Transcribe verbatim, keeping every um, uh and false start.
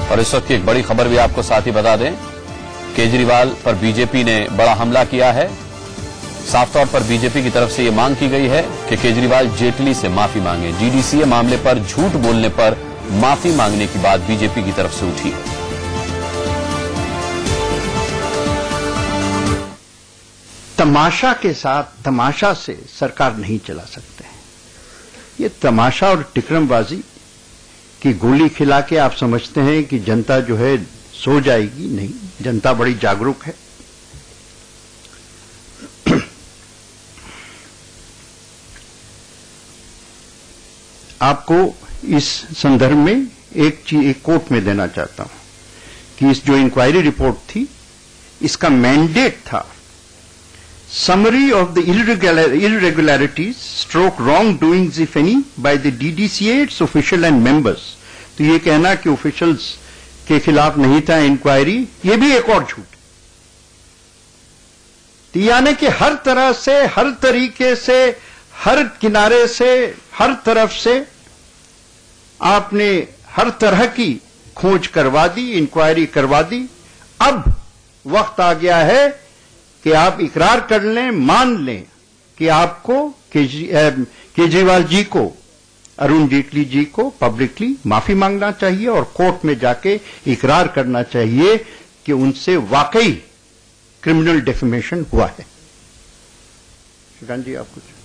और इस वक्त की एक बड़ी खबर भी आपको साथ ही बता दें, केजरीवाल पर बीजेपी ने बड़ा हमला किया है। साफ तौर पर बीजेपी की तरफ से ये मांग की गई है कि केजरीवाल जेटली से माफी मांगे। जीडीसीए मामले पर झूठ बोलने पर माफी मांगने की बात बीजेपी की तरफ से उठी। तमाशा के साथ तमाशा से सरकार नहीं चला सकते हैं। ये तमाशा और टिकरमबाजी की गोली खिला के आप समझते हैं कि जनता जो है सो जाएगी, नहीं, जनता बड़ी जागरूक है। आपको इस संदर्भ में एक चीज एक कोट में देना चाहता हूं कि इस जो इंक्वायरी रिपोर्ट थी, इसका मैंडेट था summary of the irregularities stroke wrongdoings if any by the D D C A, its official and members। तो ये कहना कि ऑफिशियल्स के खिलाफ नहीं था इंक्वायरी, ये भी एक और झूठ। तो यानी कि हर तरह से, हर तरीके से, हर किनारे से, हर तरफ से आपने हर तरह की खोज करवा दी, इंक्वायरी करवा दी। अब वक्त आ गया है कि आप इकरार कर लें, मान लें कि आपको केजरीवाल जी को, अरुण जेटली जी को पब्लिकली माफी मांगना चाहिए और कोर्ट में जाके इकरार करना चाहिए कि उनसे वाकई क्रिमिनल डेफेमेशन हुआ है। श्रीकांत जी, आप कुछ